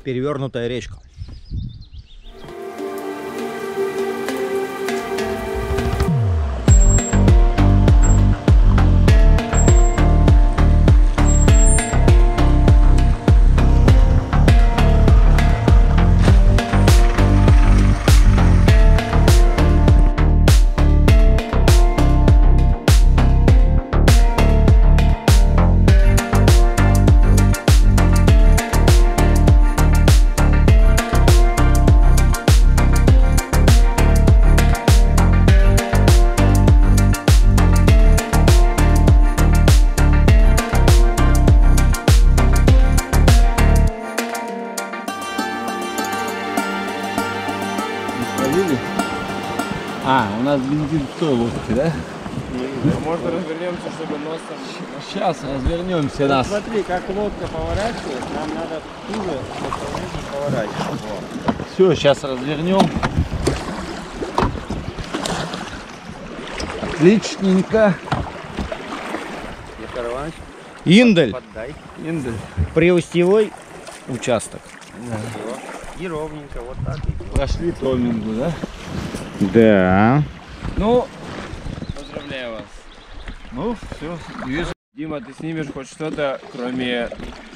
Перевернутая речка. А, у нас бензин в той лодке, да? Можно развернемся, чтобы носом... Сейчас развернемся нас. Смотри, как лодка поворачивает, нам надо туже поворачивать. Все, сейчас развернем. Отличненько. Виктор Иванович, Индель. поддай. Индель. Приустьевой участок. Да. И ровненько, вот так. Прошли томингу, да? Да. Ну, поздравляю вас. Ну, все, вижу. Дима, ты снимешь хоть что-то, кроме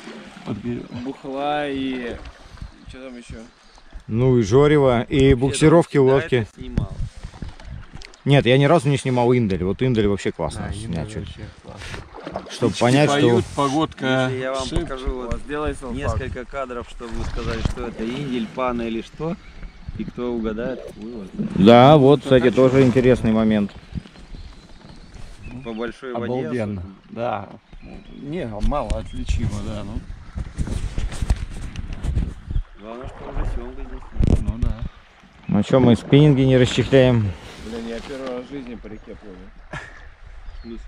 бухла и... Что там еще? Ну и Жорева, и буксировки лодки. Снимал. Нет, я ни разу не снимал Индель. Вот Индель вообще классно снять. Чтобы понять, поют, что... погодка. Если я вам шип. покажу вот Сделай салфак. несколько кадров, чтобы вы сказали, что это индель, пана или что, и кто угадает, вывод. Да, вот, кстати, тоже интересный момент. По большой воде. Обалденно. Да. Не, мало отличимо, да. Ну, Главное, что уже съемка здесь. ну да. Ну что, мы спиннинги не расчехляем? Блин, я первый раз в жизни по реке плыву. В смысле?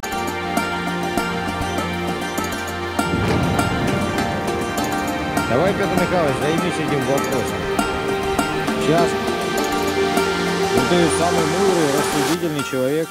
Давай, Петр Михайлович, займись этим вопросом. Сейчас. Ну ты самый мудрый, рассудительный человек.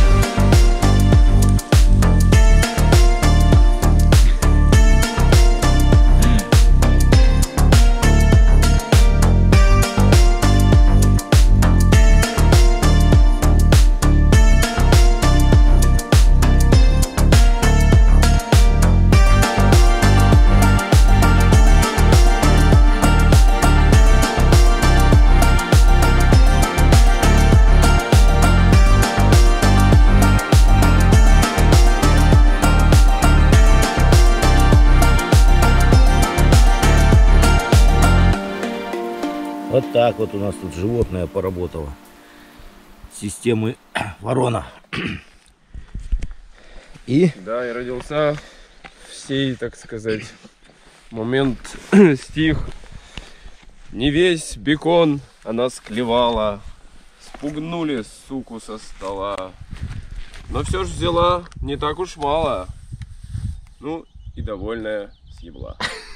Вот так вот у нас тут животное поработало. Системы ворона. И Да, я родился в сей, так сказать, момент стих. Не весь бекон она склевала, спугнули суку со стола. Но все ж взяла не так уж мало. Ну и довольная съебла.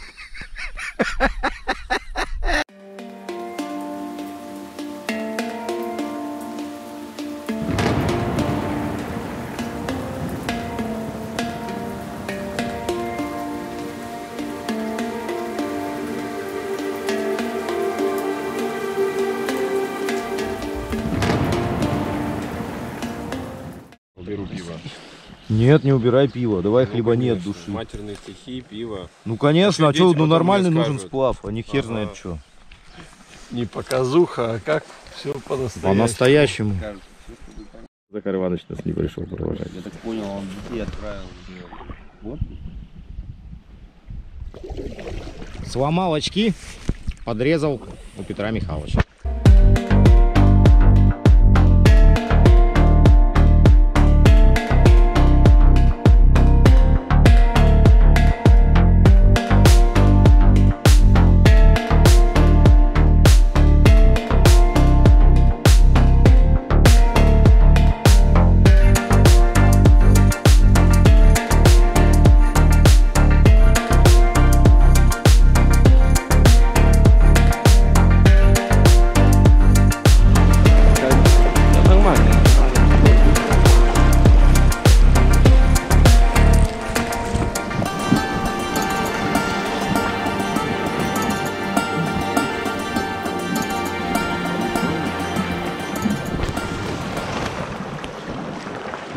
Беру пиво. нет, не убирай пиво. Давай хлеба нет души. Матерные стихи, пиво. Ну конечно, а Дети что, ну потом нормальный мне нужен скажут. сплав, а не хер Ага. знает что. Не показуха, а как все по-настоящему. По-настоящему. Кажется, всё, чтобы понять. Захар Иванович нас не пришел провожать. Я так понял, он детей отправил. Вот. Сломал очки, подрезал у Петра Михайловича.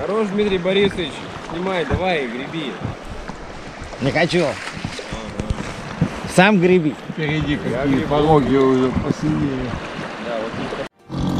Хорош, Дмитрий Борисович. Снимай, давай, греби. Не хочу. Сам греби. Впереди какие пороги уже посильнее. Да, вот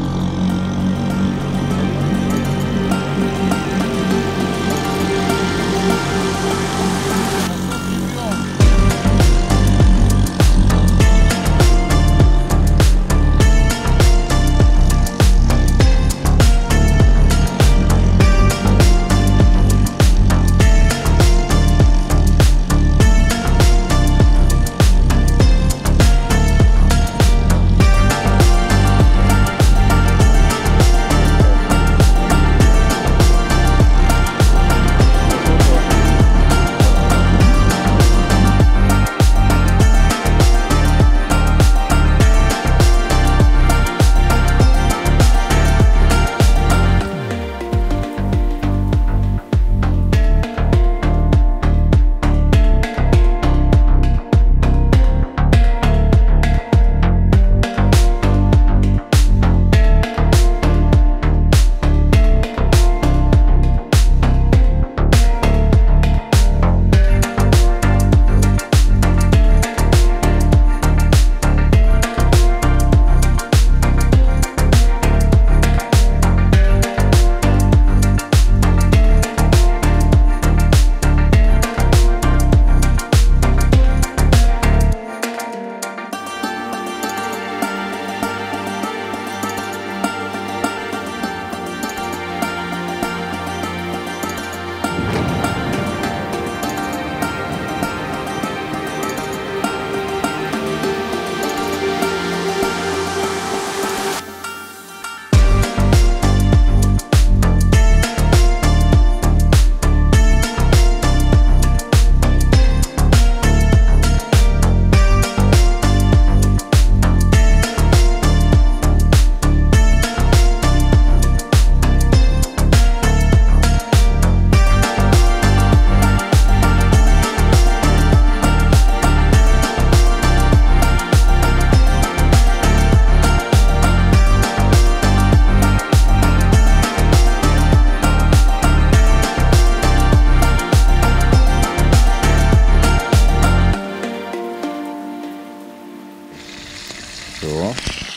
Все.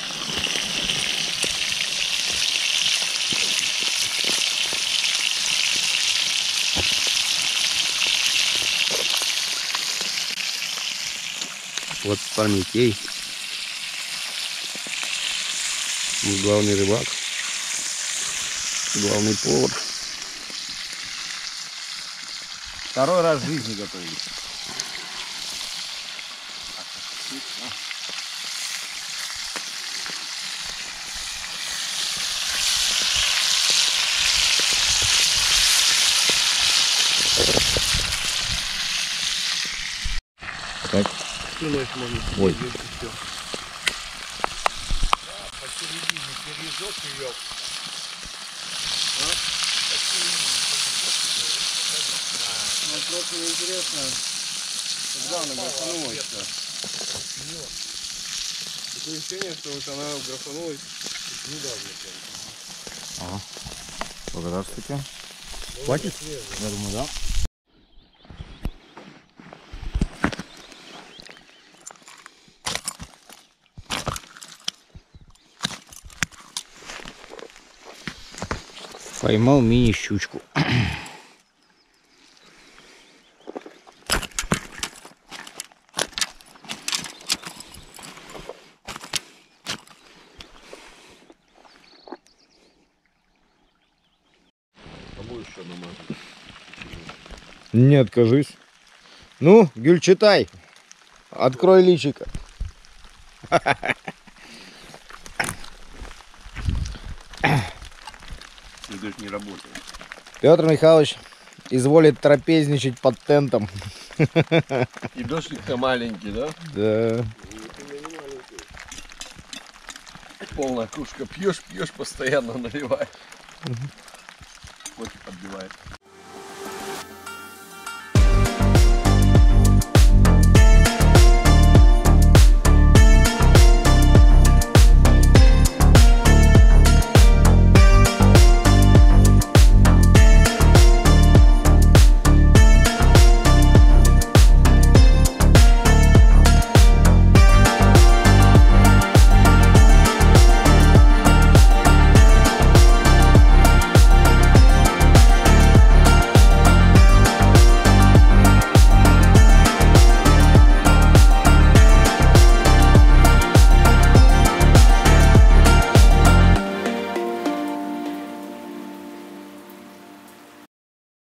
вот Прометей. Главный рыбак. Главный повар. Второй раз в жизни готовить. Так. Ой. Просто интересно, когда она графанулась. Такое ощущение, что вот она графанулась недавно. Ага. Благодарствуйте. Хватит? Я думаю, да. Поймал мини-щучку. Не откажусь. Ну, Гюльчатай, открой личико. Даже не работает. Петр Михайлович изволит трапезничать под тентом. И дождик-то маленький, да? Да. Полная кружка. Пьешь, постоянно наливаешь. Кофе подбивает.